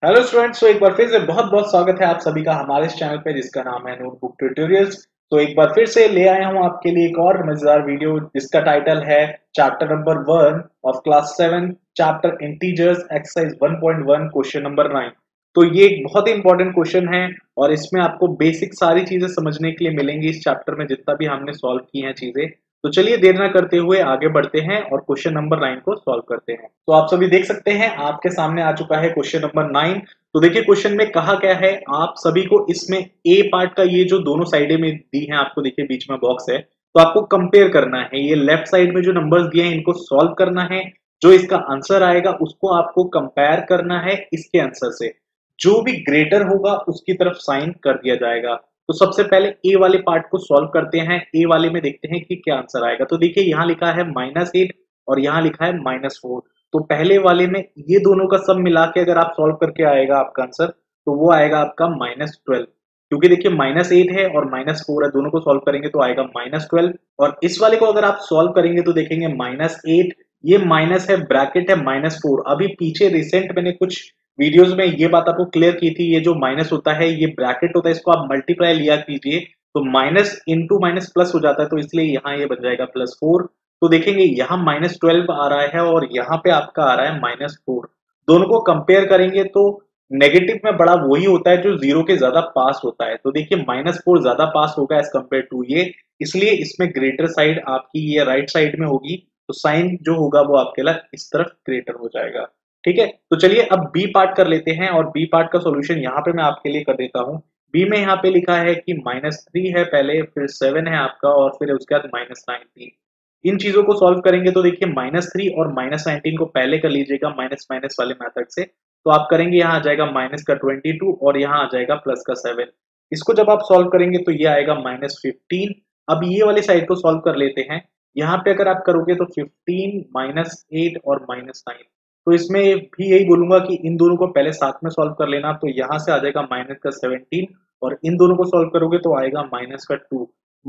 Hello students, तो एक बार फिर से बहुत बहुत स्वागत है आप सभी का हमारे इस चैनल पे जिसका नाम है नोटबुक ट्यूटोरियल्स। तो एक बार फिर से ले आया हूँ आपके लिए एक और मजेदार वीडियो जिसका टाइटल है chapter number 1 of class 7 chapter integers exercise 1.1 question number 9। तो ये एक बहुत ही इंपॉर्टेंट क्वेश्चन है और इसमें आपको बेसिक सारी चीजें समझने के लिए मिलेंगी इस चैप्टर में जितना भी हमने सॉल्व की हैं चीजें। तो चलिए देर ना करते हुए आगे बढ़ते हैं और क्वेश्चन नंबर 9 को सॉल्व करते हैं। तो आप सभी देख सकते हैं आपके सामने आ चुका है क्वेश्चन नंबर 9। तो देखिए क्वेश्चन में कहा क्या है, आप सभी को इसमें ए पार्ट का ये जो दोनों साइडें में दी हैं आपको देखिए बीच में बॉक्स है, तो आपको कंपेयर करना है। ये लेफ्ट साइड में जो नंबर्स दिए हैं इनको सॉल्व करना है। जो इसका आंसर आएगा उसको आपको कंपेयर करना है इसके आंसर से। जो भी ग्रेटर होगा उसकी तरफ साइन कर दिया जाएगा। तो सबसे पहले ए वाले पार्ट को सॉल्व करते हैं। ए वाले में देखते हैं कि क्या आंसर आएगा। तो देखिए यहाँ लिखा है -8 और यहाँ लिखा है -4। तो पहले वाले में ये दोनों का सब मिला के अगर आप सॉल्व करके आएगा आपका आंसर, तो वो आएगा आपका -12। क्योंकि देखिए -8 है और -4 है, दोनों को सॉल्व करेंगे तो आएगा -12। और इस वाले को अगर आप सॉल्व करेंगे तो देखेंगे -8, ये माइनस है, ब्रैकेट है -4। अभी पीछे रिसेंट मैंने कुछ वीडियोस में ये बात आपको क्लियर की थी, ये जो माइनस होता है ये ब्रैकेट होता है, इसको आप मल्टीप्लाई लिया कीजिए तो माइनस इंटू माइनस प्लस हो जाता है, तो इसलिए यहाँ ये बन जाएगा +4। तो देखेंगे यहाँ -12 आ रहा है और यहाँ पे आपका आ रहा है -4। दोनों को कंपेयर करेंगे तो नेगेटिव में बड़ा वही होता है जो जीरो के ज्यादा पास होता है। तो देखिए -4 ज्यादा पास होगा एज कम्पेयर टू ये, इसलिए इसमें ग्रेटर साइड आपकी ये राइट साइड में होगी। तो साइन जो होगा वो आपके लिए इस तरफ ग्रेटर हो जाएगा। ठीक है, तो चलिए अब बी पार्ट कर लेते हैं और बी पार्ट का सॉल्यूशन यहाँ पे मैं आपके लिए कर देता हूँ। बी में यहाँ पे लिखा है कि -3 है पहले, फिर 7 है आपका और फिर उसके बाद -19। इन चीजों को सॉल्व करेंगे तो देखिए -3 और -19 को पहले कर लीजिएगा माइनस माइनस वाले मेथड से। तो आप करेंगे यहाँ आ जाएगा माइनस का 22 और यहाँ आ जाएगा प्लस का 7। इसको जब आप सॉल्व करेंगे तो ये आएगा -15। अब ये वाली साइड को सॉल्व कर लेते हैं। यहाँ पे अगर आप करोगे तो 15 -8 और -9। तो इसमें भी यही बोलूंगा कि इन दोनों को पहले साथ में सॉल्व कर लेना। तो यहाँ से आ जाएगा माइनस का 17 और इन दोनों को सॉल्व करोगे तो आएगा माइनस का 2।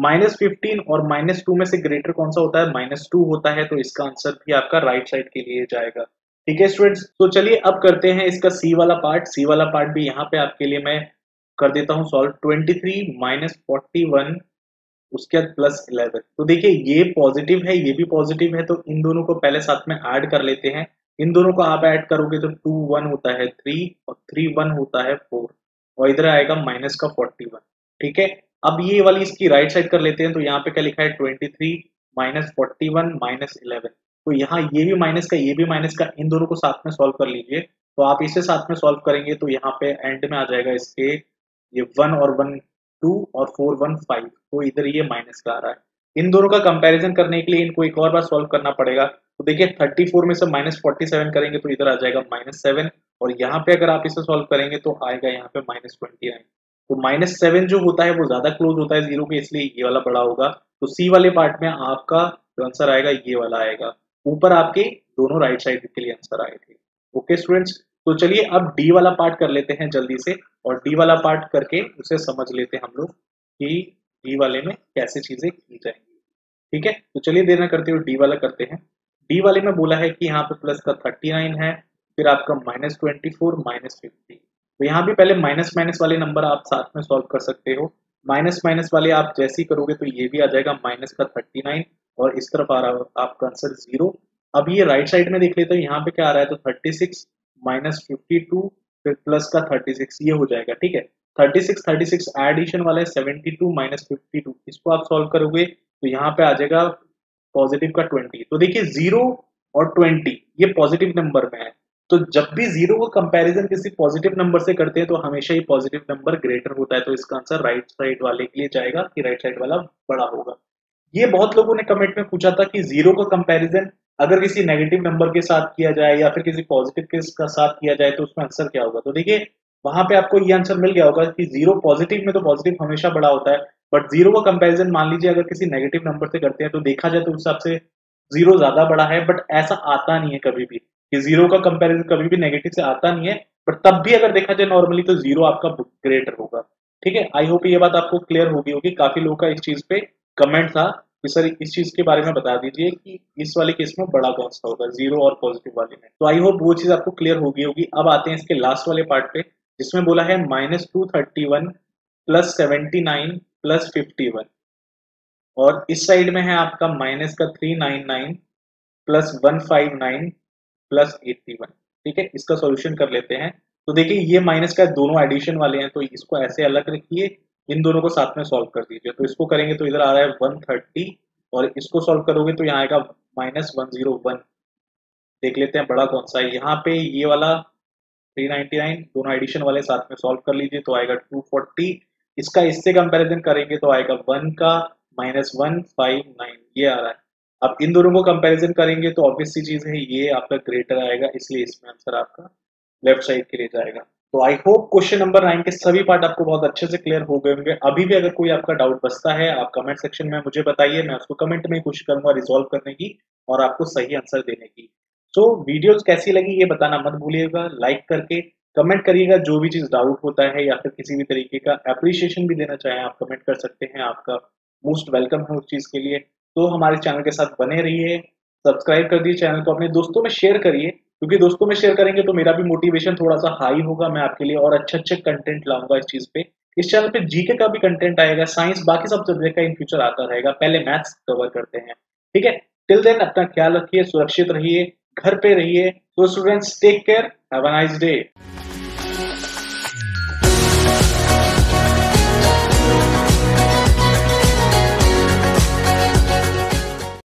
-15 और -2 में से ग्रेटर कौन सा होता है? -2 होता है। तो इसका आंसर भी आपका राइट साइड के लिए जाएगा। ठीक है स्टूडेंट्स, तो चलिए अब करते हैं इसका सी वाला पार्ट। सी वाला पार्ट भी यहाँ पे आपके लिए मैं कर देता हूँ सॉल्व। 23 -41 उसके बाद +11। तो देखिए ये पॉजिटिव है, ये भी पॉजिटिव है, तो इन दोनों को पहले साथ में ऐड कर लेते हैं। इन दोनों को आप ऐड करोगे तो 2 1 होता है 3 और 3 1 होता है 4 और इधर आएगा माइनस का 41। ठीक है, अब ये वाली इसकी राइट साइड कर लेते हैं। तो यहाँ पे क्या लिखा है 23 -41 -11। तो यहाँ ये भी माइनस का ये भी माइनस का, इन दोनों को साथ में सॉल्व कर लीजिए। तो आप इसे साथ में सॉल्व करेंगे तो यहाँ पे एंड में आ जाएगा इसके ये 1 और 1 2 और 4 1 5। तो इधर ये माइनस का आ रहा है। इन दोनों का कंपैरिजन करने के लिए इनको एक और बार सॉल्व करना पड़ेगा। तो देखिए 34 में से -47 करेंगे तो इधर आ जाएगा -7 और यहाँ पे अगर आप इसे सॉल्व करेंगे तो आएगा यहाँ पे -29। तो -7 जो होता है वो ज्यादा क्लोज होता है जीरो के, इसलिए ये वाला बड़ा होगा। तो सी वाले पार्ट में आपका जो आंसर आएगा ये वाला आएगा। ऊपर आपके दोनों राइट साइड के लिए आंसर आए थे। ओके स्टूडेंट्स, तो चलिए अब डी वाला पार्ट कर लेते हैं जल्दी से और डी वाला पार्ट करके उसे समझ लेते हैं हम लोग कि डी वाले में कैसे चीजें की जाएंगी। ठीक है, तो चलिए देर ना करते हुए डी वाला करते हैं। डी वाले में बोला है कि यहाँ पे प्लस का 39 है, फिर आपका -24 -50। तो यहाँ भी पहले माइनस माइनस वाले नंबर आप साथ में सॉल्व कर सकते हो। माइनस माइनस वाले आप जैसे ही करोगे तो ये भी आ जाएगा माइनस का 39 और इस तरफ आ रहा है आपका आंसर 0। अब ये राइट साइड में देख लेते हैं यहाँ पे क्या आ रहा है, तो 36 -52 फिर प्लस का 36 ये हो जाएगा। ठीक है, 36 एडिशन वाला है 72 -52, इसको आप सॉल्व करोगे तो यहाँ पे आ जाएगा पॉजिटिव का 20। तो देखिए 0 और 20 ये पॉजिटिव नंबर में है। तो जब भी जीरो को कंपैरिजन किसी पॉजिटिव नंबर से करते हैं तो हमेशा ही पॉजिटिव नंबर ग्रेटर होता है। तो इसका आंसर राइट साइड वाले के लिए जाएगा कि राइट साइड वाला बड़ा होगा। ये बहुत लोगों ने कमेंट में पूछा था कि जीरो का कंपैरिजन अगर किसी नेगेटिव नंबर के साथ किया जाए या फिर किसी पॉजिटिव के साथ किया जाए तो उसमें आंसर क्या होगा। तो देखिए वहां पे आपको ये आंसर मिल गया होगा कि जीरो पॉजिटिव में तो पॉजिटिव हमेशा बड़ा होता है, बट जीरो का कंपैरिजन मान लीजिए अगर किसी नेगेटिव नंबर से करते हैं तो देखा जाए तो उस हिसाब से जीरो ज्यादा बड़ा है। बट ऐसा आता नहीं है कभी भी कि जीरो का कंपैरिजन कभी भी नेगेटिव से आता नहीं है। बट तब भी अगर देखा जाए नॉर्मली तो जीरो आपका ग्रेटर होगा। ठीक है, आई होप ये बात आपको क्लियर होगी। काफी लोगों का इस चीज पे कमेंट था सर इस चीज के बारे में बता दीजिए कि इस वाले केस में बड़ा कौन सा होगा, जीरो और पॉजिटिव वाले में। तो आई होप वो चीज आपको क्लियर हो गई होगी। अब आते हैं इसके लास्ट वाले पार्ट पे, जिसमें बोला है -231 प्लस 79 प्लस 51, और इस साइड में है आपका माइनस का 399 प्लस 159 प्लस 81। ठीक है, इसका सॉल्यूशन कर लेते हैं। तो देखिए ये माइनस का दोनों एडिशन वाले हैं, तो इसको ऐसे अलग रखिए, इन दोनों को साथ में सॉल्व कर दीजिए। तो इसको करेंगे तो इधर आ रहा है 130, और इसको सॉल्व करोगे तो यहाँ आएगा -101। देख लेते हैं बड़ा कौन सा है। यहाँ पे ये वाला 399 दोनों एडिशन वाले साथ में सॉल्व कर लीजिए तो आएगा 240। इसका इससे कंपैरिजन करेंगे तो आएगा 1 का -159, ये आ रहा है। अब इन दोनों को कंपैरिजन करेंगे तो ऑब्वियस सी चीज है, ये आपका ग्रेटर आएगा, इसलिए इसमें आंसर आपका लेफ्ट साइड के लिए जाएगा। तो आई होप क्वेश्चन नंबर 9 के सभी पार्ट आपको बहुत अच्छे से क्लियर हो गए होंगे। अभी भी अगर कोई आपका डाउट बचता है, आप कमेंट सेक्शन में मुझे बताइए, मैं उसको कमेंट में कोशिश करूंगा रिजॉल्व करने की और आपको सही आंसर देने की। तो वीडियोस कैसी लगी ये बताना मत भूलिएगा, लाइक करके कमेंट करिएगा। जो भी चीज डाउट होता है या फिर किसी भी तरीके का अप्रिशिएशन भी देना चाहें आप कमेंट कर सकते हैं, आपका मोस्ट वेलकम है उस चीज के लिए। तो हमारे चैनल के साथ बने रहिए, सब्सक्राइब कर दीजिए चैनल को, अपने दोस्तों में शेयर करिए, क्योंकि दोस्तों में शेयर करेंगे तो मेरा भी मोटिवेशन थोड़ा सा हाई होगा, मैं आपके लिए और अच्छे अच्छे कंटेंट लाऊंगा इस चीज पे। इस चैनल पे जीके का भी कंटेंट आएगा, साइंस बाकी सब सब्जेक्ट का इन फ्यूचर आता रहेगा, पहले मैथ्स कवर करते हैं। ठीक है, टिल देन अपना ख्याल रखिए, सुरक्षित रहिए, घर पे रहिए। तो students take care, have a nice day.